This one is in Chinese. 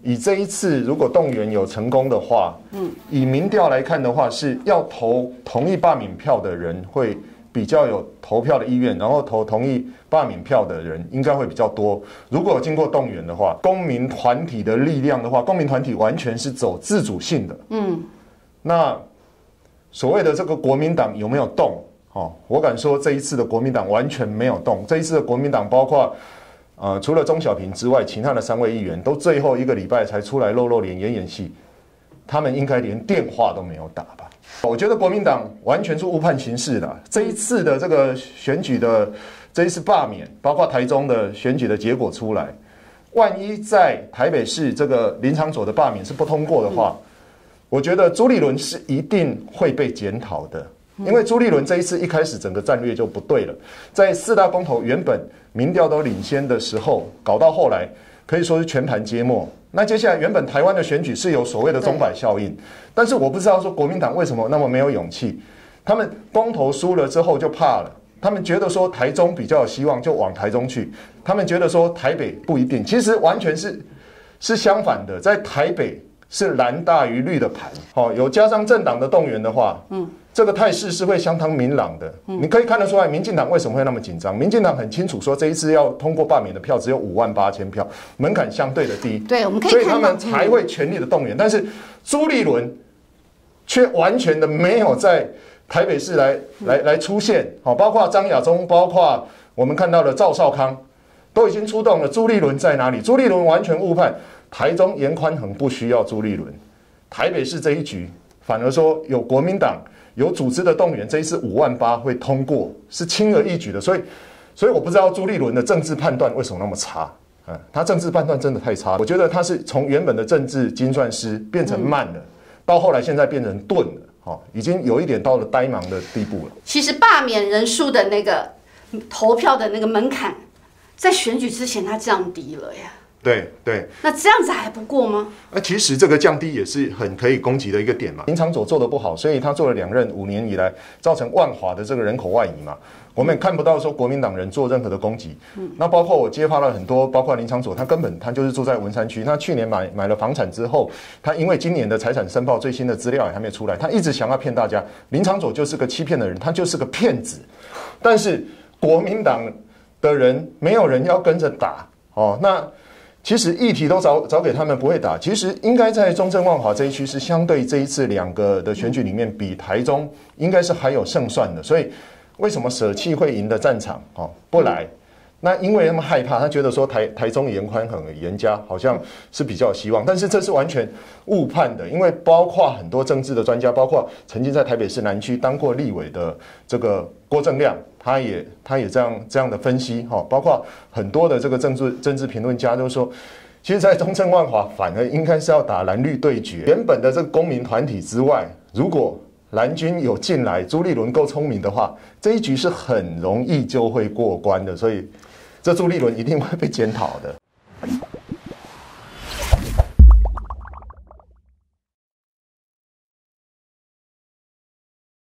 以这一次如果动员有成功的话，以民调来看的话，是要投同意罢免票的人会比较有投票的意愿，然后投同意罢免票的人应该会比较多。如果有经过动员的话，公民团体的力量的话，公民团体完全是走自主性的。那所谓的这个国民党有没有动？我敢说这一次的国民党完全没有动。这一次的国民党包括除了钟小平之外，其他的3位议员都最后1个礼拜才出来露脸演戏，他们应该连电话都没有打吧？我觉得国民党完全是误判形势的。这一次的这个选举的这一次罢免，包括台中的选举的结果出来，万一在台北市这个林昶佐的罢免是不通过的话，我觉得朱立伦是一定会被检讨的。因为朱立伦这一次一开始整个战略就不对了，在4大公投原本民调都领先的时候，搞到后来可以说是全盘皆墨。那接下来原本台湾的选举是有所谓的钟摆效应，但是我不知道说国民党为什么那么没有勇气，他们公投输了之后就怕了，他们觉得说台中比较有希望就往台中去，他们觉得说台北不一定，其实完全是相反的，在台北是蓝大于绿的盘，有加上政党的动员的话，这个态势是会相当明朗的。你可以看得出来，民进党为什么会那么紧张？民进党很清楚说，这一次要通过罢免的票只有58000票，门槛相对的低， 对，我们可以所以他们才会全力的动员。但是朱立伦却完全的没有在台北市来出现，包括张亚中，包括我们看到的赵少康，都已经出动了。朱立伦在哪里？朱立伦完全误判。台中严宽恒不需要朱立伦，台北市这一局反而说有国民党有组织的动员，这一次58000会通过，是轻而易举的。所以我不知道朱立伦的政治判断为什么那么差，他政治判断真的太差。我觉得他是从原本的政治精算师变成慢了，到后来现在变成钝了，已经有一点到了呆茫的地步了。 其实罢免人数的那个投票的那个门槛，在选举之前它降低了呀。 对， 那这样子还不过吗？ 其实这个降低也是很可以攻击的一个点嘛。林昶佐做的不好，所以他做了2任5年以来，造成万华的这个人口外移嘛。我们也看不到说国民党人做任何的攻击。那包括我揭发了很多，包括林昶佐，他就是住在文山区。他去年买了房产之后，他因为今年的财产申报最新的资料也还没出来，他一直想要骗大家，林昶佐就是个欺骗的人，他就是个骗子。但是国民党的人没有人要跟着打那。其实议题都找给他们不会打，其实应该在中正万华这一区是相对这一次2个的选举里面，比台中应该是还有胜算的。所以为什么舍弃会赢的战场不来？那因为他们害怕，他觉得说台中严宽恒严家好像是比较有希望，但是这是完全误判的，因为包括很多政治的专家，包括曾经在台北市南区当过立委的这个郭正亮，他也这样的分析包括很多的这个政治评论家都说，其实，在中正万华反而应该是要打蓝绿对决。原本的这个公民团体之外，如果蓝军有进来，朱立伦够聪明的话，这一局是很容易就会过关的，所以这朱立伦一定会被检讨的。